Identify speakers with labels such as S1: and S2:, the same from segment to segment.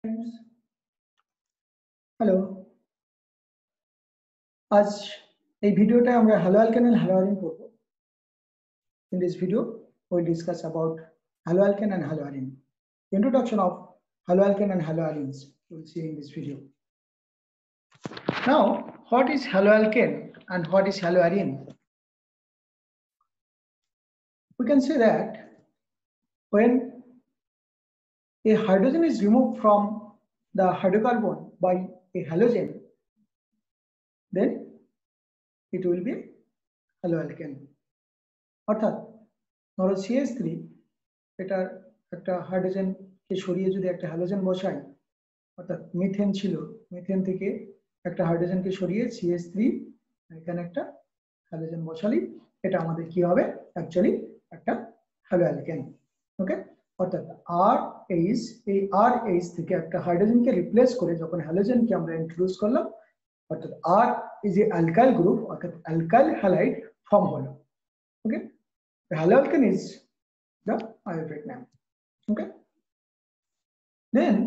S1: Hello, আজ এই ভিডিওতে আমরা haloalkane and haloarene পড়ব। In this video, we'll discuss about haloalkane and haloarene. Introduction of haloalkane and haloarenes we'll see in this video. Now, what is haloalkane and what is haloarene? We can say that when a hydrogen is removed from the hydrocarbon by a halogen, then it will be haloalkane. অর্থাৎ ধরো CH3 এটা একটা hydrogen কে সরিয়ে যদি একটা halogen বসাই, অর্থাৎ methane ছিল, মিথেন থেকে একটা হাইড্রোজেন কে সরিয়ে CH3 এখানে একটা হ্যালোজেন বসালি, এটা আমাদের কি হবে? অ্যাকচুয়ালি একটা হ্যালোঅ্যালকেন। ওকে, অর্থাৎ RH, এই RH থেকে একটা হাইড্রোজেনকে রিপ্লেস করে যখন হ্যালোজেনকে আমরা ইন্ট্রোডিউস করলাম, অর্থাৎ R is a alkyl group, অর্থাৎ অ্যালকাইল হ্যালাইড ফর্ম হলো। Okay, the haloalkane is the isotopic name. Okay, then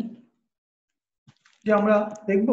S1: যে আমরা দেখব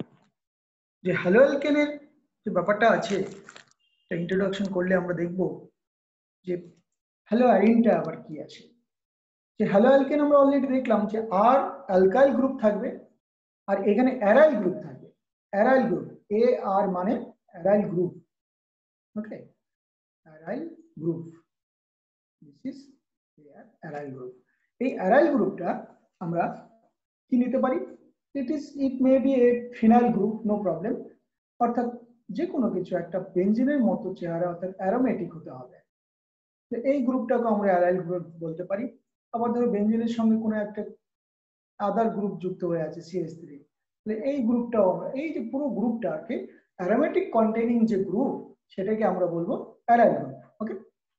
S1: যে haloalkane যে ব্যাপারটা আছে, ইন্ট্রোডাকশন করলে আমরা দেখব যে haloareneটা আবার কি আছে। যে haloalkane আমরা অলরেডি দেখলাম যে R অ্যালকাইল গ্রুপ থাকবে আর এখানে অ্যারাইল গ্রুপ থাকবে। অ্যারাইল গ্রুপ, AR মানে aryl group. Okay, aryl group, this is aryl group. এই aryl গ্রুপটা আমরা কি নিতে পারি? it may be a phenyl group, no problem. অর্থাৎ যে কোনো কিছু একটা বেনজিনের মতো চেহারা, অর্থাৎ অ্যারোমেটিক হতে হবে। তো এই গ্রুপটাকে আমরা aryl গ্রুপ বলতে পারি। আবার ধরো বেনজিনের সঙ্গে কোনো একটা আদার গ্রুপ যুক্ত হয়ে আছে CH3, তাহলে এই গ্রুপটাও আমরা, এই যে পুরো গ্রুপটাকে অ্যারোমেটিক কন্টেইনিং যে গ্রুপ, সেটাকে আমরা বলবো aryl group. Okay,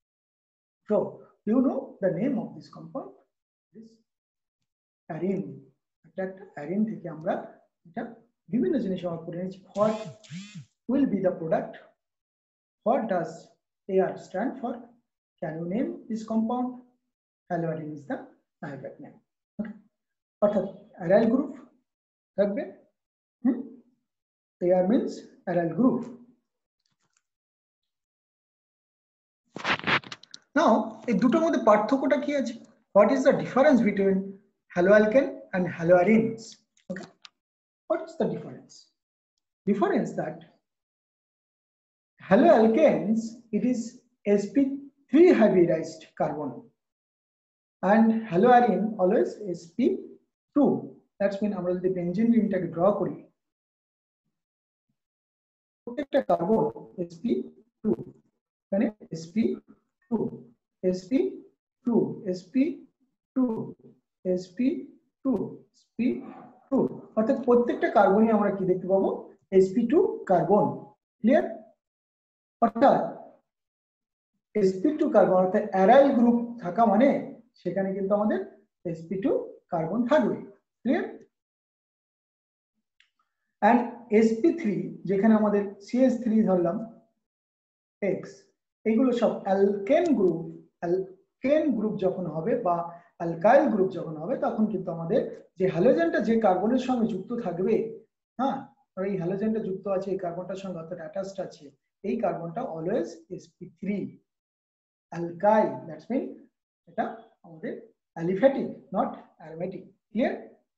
S1: so you know the name of this compound, this arene. একটা arene থেকে আমরা এটা বিভিন্ন জিনিস আমরা পড়ে নিয়েছি। What will be the product? What does AR stand for? Can you name this compound? Haloarene is the isotopic name. Okay, অর্থাৎ aryl group থাকবে। AR means aryl group. Now, এই দুটোর মধ্যে পার্থক্যটা কি আছে? What is the difference between haloalkane and haloarenes? Okay, what is the difference? Difference that haloalkanes, it is sp3 hybridized carbon and haloarene always sp2. That's mean আমরা যদি benzene রিংটাকে draw করি, প্রত্যেকটা কার্বন sp2, মানে sp2, sp2, sp2, sp2, sp2, অর্থাৎ প্রত্যেকটা কার্বনই আমরা কি দেখতে পাবো? sp2 carbon. ক্লিয়ার? অর্থাৎ sp2 কার্বন অর্থাৎ অ্যারাইল গ্রুপ থাকা মানে সেখানে কিন্তু আমাদের sp2 কার্বন থাকবে। ক্লিয়ার? এন্ড sp3 যেখানে আমাদের CH3 ধরলাম X, এইগুলো সব অ্যালকেন গ্রুপ। অ্যালকেন গ্রুপ যখন হবে বা অ্যালকাইল গ্রুপ যখন হবে, তখন কিন্তু আমাদের যে হ্যালোজেনটা যে কার্বনের সঙ্গে যুক্ত থাকবে, হ্যাঁ, আর এই হ্যালোজেনটা যুক্ত আছে এই কার্বনটার সঙ্গে, অর্থাৎ অ্যাটাচড আছে, এই কার্বনটা always sp3 alkyl. That's mean এটা আমাদের aliphatic, not aromatic. Clear?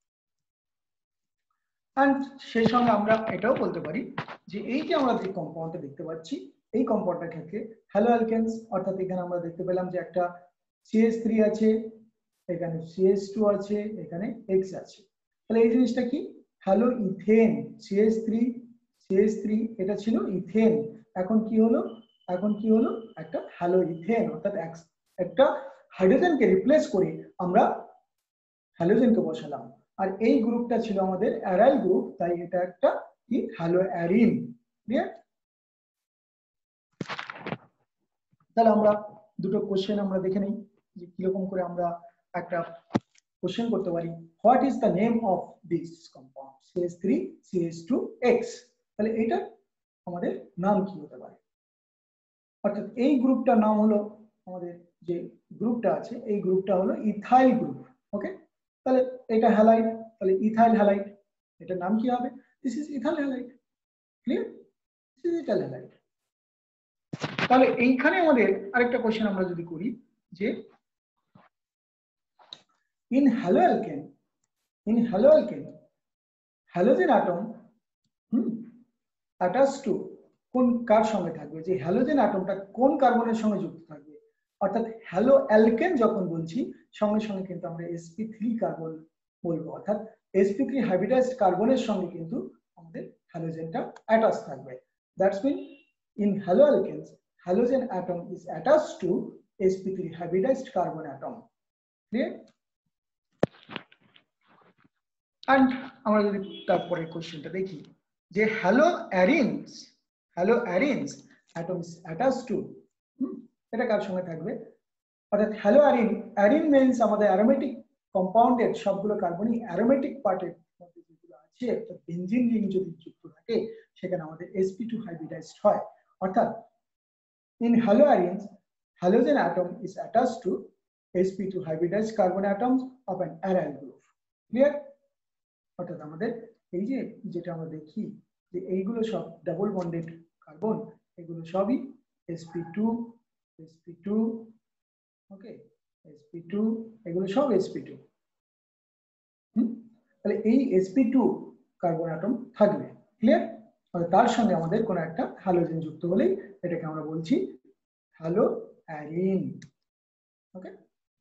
S1: And সেই সঙ্গে আমরা এটাও বলতে পারি যে এই যে আমরা যে কম্পাউন্ডটা দেখতে পাচ্ছি, এই কম্পাউন্ডটার ক্ষেত্রে হ্যালোঅ্যালকেনস, অর্থাৎ এখানে আমরা দেখতে পেলাম যে একটা CH3 আছে, এখানে CH2 আছে, এখানে X আছে। তাহলে এই জিনিসটা কি? Hello ethane. CH3 এটা ছিল ইথেন, এখন কি হলো? এখন কি হলো? একটা হ্যালো ইথেন, অর্থাৎ একটা হাইড্রোজেনকে রিপ্লেস করে আমরা হ্যালোজেনকে বসালাম। আর এই গ্রুপটা ছিল আমাদের অ্যারাইল গ্রুপ, তাই এটা একটা কি? হ্যালোঅ্যারিন। ক্লিয়ার? তাহলে আমরা দুটো কোশ্চেন আমরা দেখে নেই যে কিরকম করে আমরা একটা কোশ্চেন করতে পারি। What is the name of this compound CH3 CH2X? তাহলে এটা আমাদের নাম কি হতে পারে? অর্থাৎ এই গ্রুপটার নাম হলো, আমাদের যে গ্রুপটা আছে এই গ্রুপটা হলো ইথাইল গ্রুপ। ওকে, তাহলে এটা হ্যালাইড, তাহলে ইথাইল হ্যালাইড, এটার নাম কি হবে? This is ethyl halide. Clear? This is ethyl halide. তাহলে এইখানে আমাদের আরেকটা কোশ্চেন আমরা যদি করি যে in haloalkane, halogen atom attach to কোন কার সঙ্গে থাকবে, যে হ্যালোজেন অ্যাটমটা কোন কার্বনের সঙ্গে যুক্ত থাকবে। অর্থাৎ হ্যালোঅ্যালকেন যখন বলছি সঙ্গে সঙ্গে কিন্তু আমরা sp3 কার্বন বলবো, অর্থাৎ sp3 হাইব্রিডাইজড কার্বনের সঙ্গে কিন্তু আমাদের হ্যালোজেনটা অ্যাটাচ থাকবে। That's mean in haloalkanes halogen atom is attached to sp3 hybridized carbon atom. Clear? And আমরা যদি তারপরে কোশ্চেনটা দেখি যে haloarenes atom is attached to এটা কার সঙ্গে থাকবে, অর্থাৎ haloarene, arene means আমাদের অ্যারোমেটিক কম্পাউন্ডের সবগুলো কার্বনই অ্যারোমেটিক পার্টের মধ্যে যেগুলো আছে একটা বেনজিন রিং যদি যুক্ত থাকে সেখানে আমাদের sp2 হাইব্রিডাইজড হয়। অর্থাৎ in haloarenes halogen atom is attached to sp2 hybridized carbon atoms of an aryl group. Clear? অর্থাৎ আমাদের এই যে যেটা আমরা দেখি যে এইগুলো সব ডাবল বন্ডেড কার্বন, এগুলো সবই sp2 ওকে sp2, এগুলো সব sp2। তাহলে এই sp2 কার্বন অ্যাটম থাকবে। ক্লিয়ার? তার সঙ্গে আমাদের কোন একটা হ্যালোজেন যুক্ত হলেই এটাকে আমরা বলছি হ্যালোঅ্যারিন। ওকে,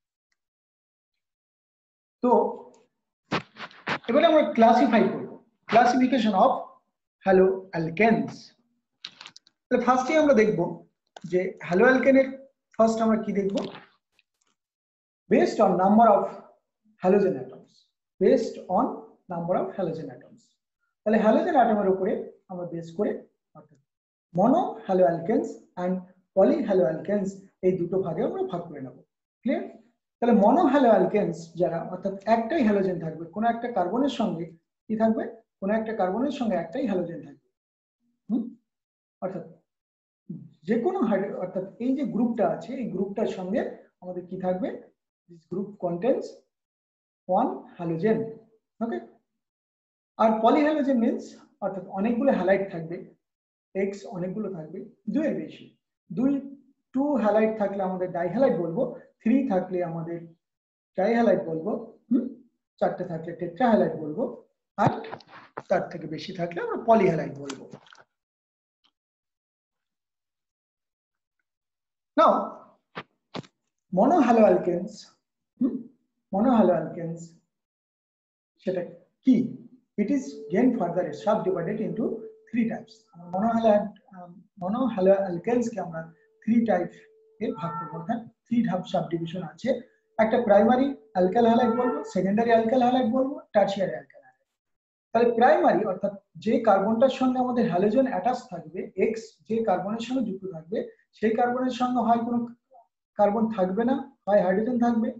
S1: তো এবারে আমরা ক্লাসিফাই করব, ক্লাসিফিকেশন অফ হ্যালোঅ্যালকেনস। তাহলে ফার্স্টে আমরা দেখব যে হ্যালোঅ্যালকেনের ফার্স্ট আমরা কি দেখব, based on number of halogen atoms, based on number of halogen atoms. তাহলে হ্যালোজেন অ্যাটমের উপরে আমরা বেস করে অর্থাৎ মনো হ্যালোঅ্যালকেনস এন্ড পলি হ্যালোঅ্যালকেনস এই দুটো ভাগে আমরা ভাগ করে নেব। ক্লিয়ার? তাহলে মনো হ্যালোঅ্যালকেনস যারা, অর্থাৎ একটাই হ্যালোজেন থাকবে, কোন একটা কার্বনের সঙ্গে কি থাকবে, কোন একটা কার্বনের সঙ্গে একটাই হ্যালোজেন থাকবে। অর্থাৎ যে কোনো অর্থাৎ এই যে গ্রুপটা আছে এই গ্রুপটার সঙ্গে আমাদের কি থাকবে, this group contains one halogen. Okay, আর পলি হ্যালোজেন মিন্স অর্থাৎ অনেকগুলো হ্যালাইড থাকবে, এক্স অনেকগুলো থাকবে, দুইয়ের বেশি, টু হ্যালাইড থাকলে আমাদের ডাইহ্যালাইড বলবো, 3 থাকলে আমাদের ট্রাইহ্যালাইড বলবো, 4টে থাকলে টেট্রাহ্যালাইড বলবো, আর তার থেকে বেশি থাকলে আমরা পলিহ্যালাইড বলবো। নাও মনোহ্যালোঅ্যালকেনস, মনোহ্যালোঅ্যালকেনস সেটা কি? It is again further subdivided into 3 types. Monohaloalkanes কে আমরা 3 টাইপ এ ভাগ করব, অর্থাৎ 3 ধাপ সাবডিভিশন আছে। একটা প্রাইমারি অ্যালকাইল হ্যালাইড বলবো, সেকেন্ডারি অ্যালকাইল হ্যালাইড বলবো, টারশিয়ারি অ্যালকাইল হ্যালাইড। তাহলে প্রাইমারি অর্থাৎ যে কার্বনটার সঙ্গে আমাদের হ্যালোজেন অ্যাটাচ থাকবে, এক্স যে কার্বনের সঙ্গে যুক্ত থাকবে, সেই কার্বনের সঙ্গে হয় কোনো কার্বন থাকবে না, হয় হাইড্রোজেন থাকবে,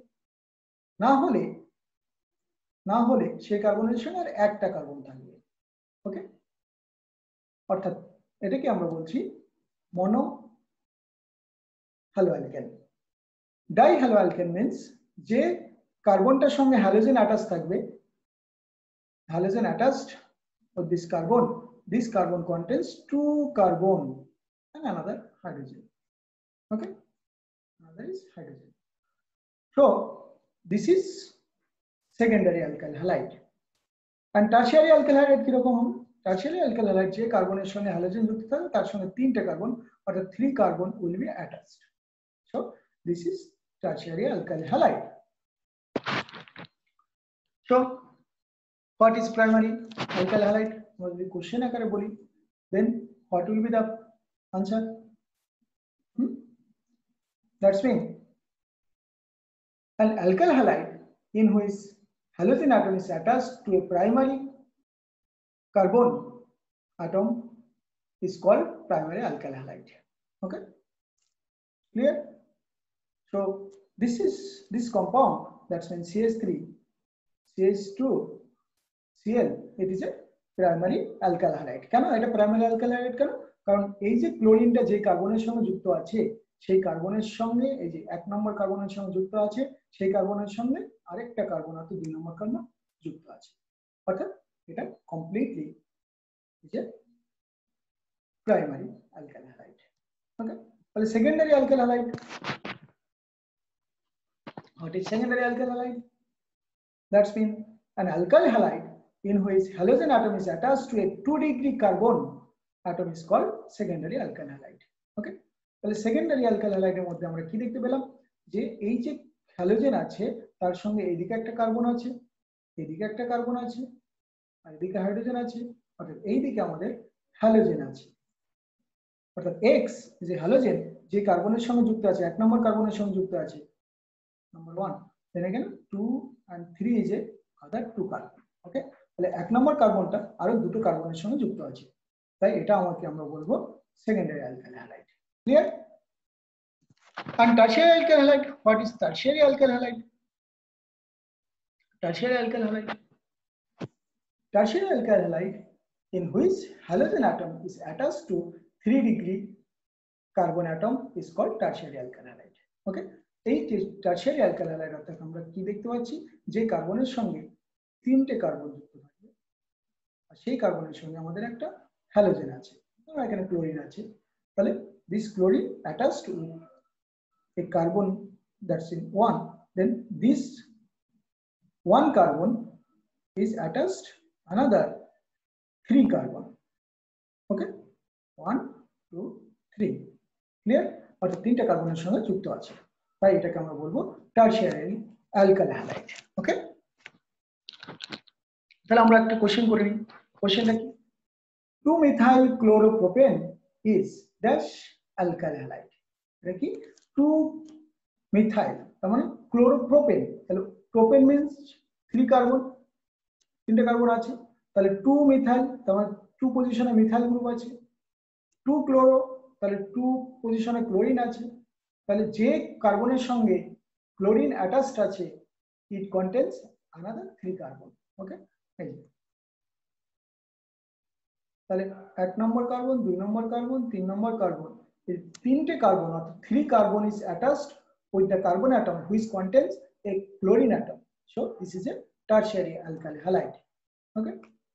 S1: না হলে সেই কার্বনের সঙ্গে আর একটা কার্বন থাকবে। ওকে, অর্থাৎ এটাকে আমরা বলছি মনো হ্যালোঅ্যালকেন। ডাই হ্যালোঅ্যালকেন মিন্স যে কার্বনটার সঙ্গে হ্যালোজেন অ্যাটাচ থাকবে, halogen attached with this carbon contains 2 carbon and another hydrogen. Okay, another is hydrogen. So this is secondary alkyl halide. And tertiary alkyl halide কিরকম হবে? Tertiary alkyl halide যে কার্বনের সঙ্গে halogen যুক্ত থাকবে তার সঙ্গে 3টে কার্বন, অর্থাৎ 3 carbon will be attached. So this is tertiary alkyl halide. So what is primary alkyl halide? Must be question akare boli, then what will be the answer? That's mean an alkyl halide in which halogen atom is attached to a primary carbon atom is called primary alkyl halide. Okay, clear? So this compound, that's mean CH3 CH2 Cl, it is a primary alkyl halide. কেন এটা primary alkyl hide? কারণ এই যে ক্লোরিনটা যে কার্বনের সঙ্গে যুক্ত আছে সেই কার্বনের সঙ্গে এই যে 1 নম্বর কার্বনের সঙ্গে যুক্ত আছে, সেই কার্বনের সঙ্গে আরেকটা কার্বন অর্থাৎ 2 নম্বর কার্বন যুক্ত আছে। অর্থাৎ এটা কমপ্লিটলি যে প্রাইমারি অ্যালকাইল হ্যালাইড। ওকে, তাহলে secondary alkyl halide, what is secondary alkyl halide? That's mean an alkyl halide in which halogen atom is attached to a 2-degree carbon atom is called secondary alkyl halide. Okay, তাহলে secondary alkyl হ্যালাইডের মধ্যে আমরা কি দেখতে পেলাম, যে এই যে হ্যালোজেন আছে তার সঙ্গে এইদিকে একটা কার্বন আছে, এদিকে একটা কার্বন আছে, আর এদিকে হাইড্রোজেন আছে, অর্থাৎ এইদিকে আমাদের হ্যালোজেন আছে। অর্থাৎ X যে হ্যালোজেন যে কার্বনের সঙ্গে যুক্ত আছে, 1 নম্বর কার্বনের সঙ্গে যুক্ত আছে, number 1, then again 2 and 3 is a other 2 carbon. Okay, তাহলে 1 নম্বর কার্বনটা আরো দুটো কার্বনের সঙ্গে যুক্ত আছে, তাই এটা আমাকে আমরা বলবো secondary alkyl halide. Clear? And tertiary alkyl halide, what is tertiary alkyl halide? Tertiary alkyl halide, tertiary alkyl halide in which halogen atom is attached to 3-degree carbon atom is called tertiary alkyl halide. Okay, এই tertiary alkyl halide অর্থাৎ আমরা কি দেখতে পাচ্ছি, যে কার্বনের সঙ্গে 3টে কার্বন যুক্ত থাকবে আর সেই কার্বনের সঙ্গে আমাদের একটা হ্যালোজেন আছে, এখানে ক্লোরিন আছে, তাহলে this chlorine attached to a carbon that's in 1, then this 1 carbon is attached another 3 carbon. Okay, 1 2 3, clear? অর্থাৎ 3টে কার্বনের সঙ্গে যুক্ত আছে, তাই এটাকে আমরা বলবো টারশিয়ারি অ্যালকাইল হ্যালাইড। ওকে, তাহলে আমরা একটা কোশ্চেন করে নিই। কোশ্চেনটা কি, 2-methyl chloropropane is dash alkyl halide। এটা কি 2-methyl, তার মানে ক্লোরোপ্রোপেন, তাহলে প্রোপেন মিন্স 3 কার্বন, 3টে কার্বন আছে, তাহলে 2-methyl তার মানে 2 পজিশনে মিথাইল গ্রুপ আছে, 2 ক্লোরো তাহলে 2 পজিশনে ক্লোরিন আছে, তাহলে যে কার্বনের সঙ্গে ক্লোরিন অ্যাটাচড আছে it contains another 3 carbon. Okay, এই তাহলে 1 নম্বর কার্বন, 2 নম্বর কার্বন, 3 নম্বর কার্বন, এই 3টে কার্বন অর্থাৎ 3 carbon is attached with the carbon atom which contains a chlorine atom, so this is a tertiary alkyl halide. Okay,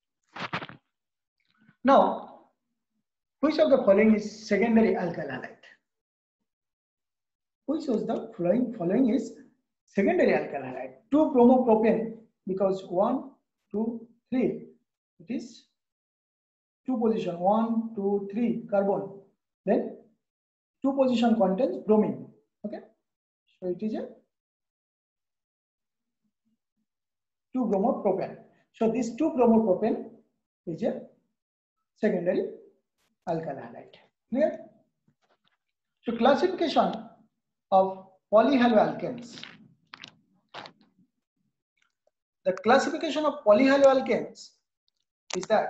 S1: now which of the following is secondary alkyl halide? Which of the following is secondary alkyl halide? 2-bromopropane, because 1 2 3 it is 2 position, 1 2 3 carbon, then 2 position contains bromine. Okay, so it is a 2-bromopropane. So this 2-bromopropane is a secondary alkyl halide. Clear? So classification of polyhaloalkanes. The classification of polyhaloalkanes is that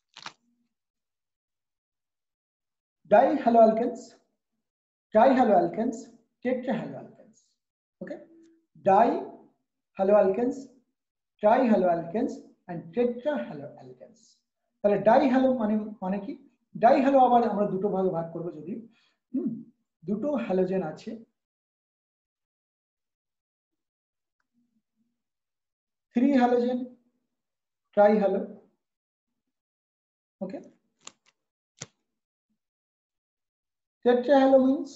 S1: dihaloalkanes, trihaloalkanes, tetrahaloalkanes. Okay, dihaloalkanes, trihaloalkanes and tetrahaloalkanes. তাহলে ডাইহ্যালো মানে কি, ডাইহ্যালো আবার আমরা দুটো ভাগে ভাগ করব, যদি দুটো হ্যালোজেন আছে, 3 halogen trihalo. Okay, tetrahalo means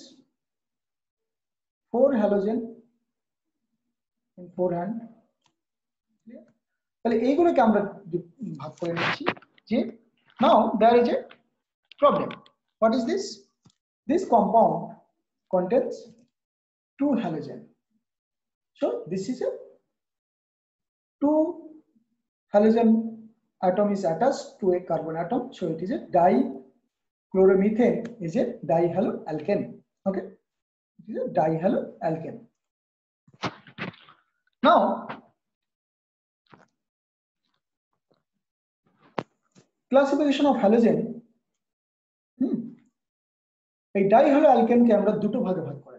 S1: 4 halogen in 4 hand. তাহলে এইগুলোকে আমরা ভাগ করে নিচ্ছি, যে now there is a problem. What is this? This compound contains 2 halogen, so this is a 2 halogen atom is attached to a carbon atom, so it is a dichloromethane is a dihaloalkane. Okay, it is a dihaloalkane. Now classification of halogen, এই ডাইহ্যালোঅ্যালকেনকে আমরা দুটো ভাগে ভাগ করে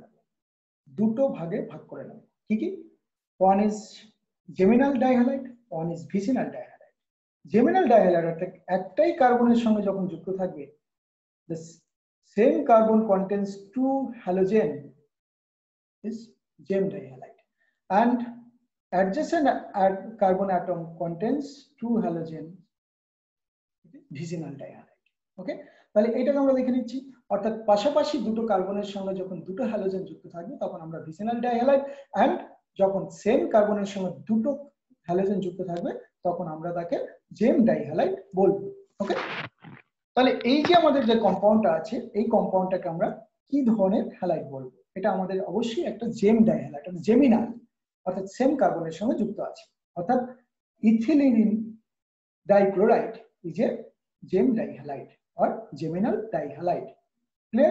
S1: নেব, কি কি? one is geminal dihalide, one is vicinal dihalide. Geminal dihalide অর্থাৎ একটাই কার্বনের সঙ্গে যখন যুক্ত থাকবে, the same carbon contains 2 halogen is gem dihalide, and adjacent carbon atom contains 2 halogen, vicinal dihalide. ওকে, তাহলে এটাকে আমরা দেখে নিচ্ছি, অর্থাৎ পাশাপাশি দুটো কার্বনের সঙ্গে যখন দুটো হ্যালোজেন যুক্ত থাকবে তখন আমরা ভিসিনাল ডাইহালাইড, এন্ড যখন সেম কার্বনের সঙ্গে দুটো হ্যালোজেন যুক্ত থাকবে তখন আমরা তাকে জেম ডাইহালাইড বলবো। ওকে, তাহলে এই যে আমাদের যে কম্পাউন্ডটা আছে এই কম্পাউন্ডটাকে আমরা কি ধরনের হ্যালাইড বলবো? এটা আমাদের অবশ্যই একটা জেম ডাইহালাইড, জেমিনাল, অর্থাৎ সেম কার্বনের সঙ্গে যুক্ত আছে, অর্থাৎ ethylene dichloride is a gem dihalide or geminal dihalide. Clear?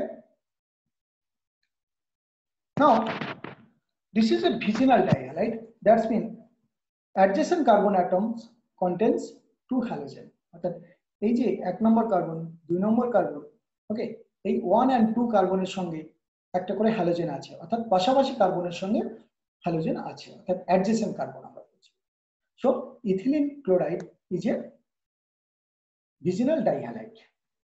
S1: Now, this is a vicinal dihalide. That's mean adjacent carbon atoms contains 2 halogen. অর্থাৎ এই যে 1 নম্বর কার্বন 2 নম্বর কার্বন, ওকে, এই 1 and 2 কার্বনের সঙ্গে একটা করে হ্যালোজেন আছে, অর্থাৎ পাশাপাশি কার্বনের সঙ্গে হ্যালোজেন আছে, অর্থাৎ adjacent কার্বন আমরা বলছি। So ethylene chloride is a vicinal dihalide.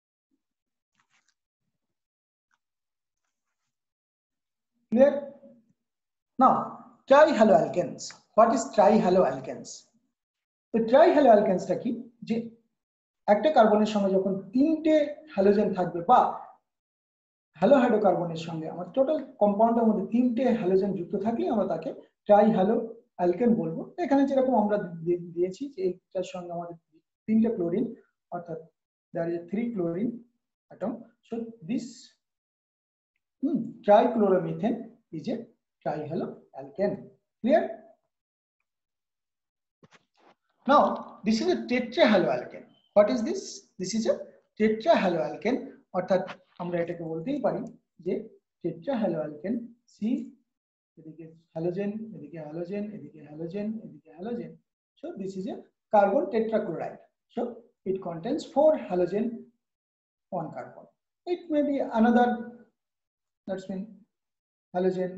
S1: Clear? Now, trihaloalkanes. What is trihaloalkanes? The trihaloalkanes টা কি? যে একটা কার্বনের সঙ্গে যখন তিনটে হ্যালোজেন থাকবে বা হ্যালোহাইড্রোকার্বনের সঙ্গে আমার টোটাল কম্পাউন্ডের মধ্যে তিনটে হ্যালোজেন যুক্ত থাকলে আমরা তাকে ট্রাইহ্যালোঅ্যালকেন বলবো। এখানে যেরকম আমরা দিয়েছি যে এইটার সঙ্গে আমাদের তিনটে ক্লোরিন, অর্থাৎ there is a 3 chlorine atom, so this trichloromethane is a trihaloalkane. Clear? Now this is a tetrahaloalkane. What is this? This is a tetrahaloalkane, অর্থাৎ আমরা এটাকে বলতেই পারি যে tetrahaloalkane, C এদিকে হ্যালোজেন, এদিকে হ্যালোজেন, এদিকে হ্যালোজেন, এদিকে halogen, so this is a carbon tetrachloride. So it contains 4 halogen, 1 carbon. It may be another, that's mean halogen,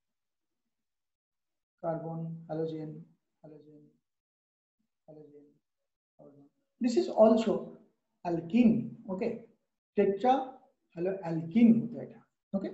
S1: carbon, halogen, halogen, halogen, carbon. This is also alkene. Okay, tetrahaloalkene. Okay.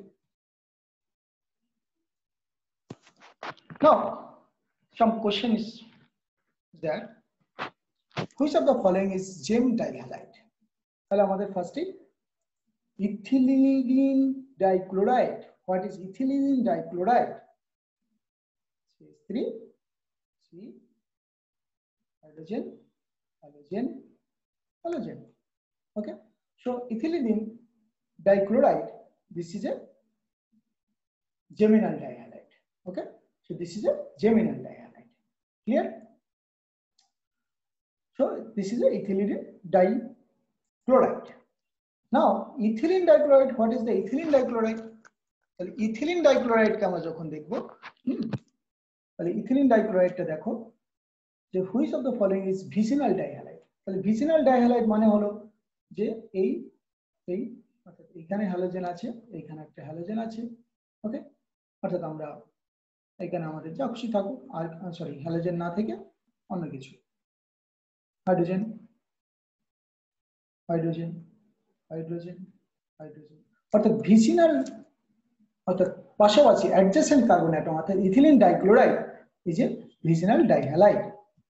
S1: Now, some question is that which of the following is gem dihalide? তাহলে আমাদের ফার্স্টে ethylene dichloride. What is ethylene dichloride? CH3, C, hydrogen, halogen, halogen. Okay, so ethylene dichloride, this is a geminal dihalide. Okay, so this is a geminal dihalide. Clear? So this is a ethylene dichloride. Now ethylene dichloride, what is the ethylene dichloride? তাহলে ethylene dichloride কে আমরা যখন দেখব, তাহলে ethylene dichloride টা দেখো যে which of the following is vicinal dihalide? তাহলে vicinal dihalide মানে হলো যে এই অর্থাৎ এখানে হ্যালোজেন আছে, এখানে একটা হ্যালোজেন আছে। ওকে, অর্থাৎ আমরা এখানে আমাদের যা খুশি থাকুক, আর সরি হ্যালোজেন না থেকে অন্য কিছু, হাইড্রোজেন, হাইড্রোজেন, হাইড্রোজেন, হাইড্রোজেন, অর্থাৎ ভিসিনাল, অর্থাৎ পাশাপাশি অ্যাডজেসেন্ট কার্বন অ্যাটম, অর্থাৎ ethylene dichloride is a vicinal dihalide.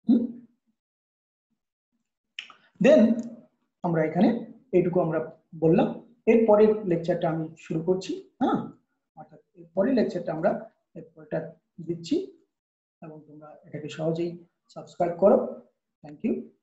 S1: Then আমরা এখানে এইটুকু আমরা বললাম। এর পরের লেকচারটা আমি শুরু করছি। হ্যাঁ, অর্থাৎ এর পরের লেকচারটা আমরা এরপরটা দিচ্ছি এবং তোমরা এটাকে সহজেই সাবস্ক্রাইব করো। Thank you.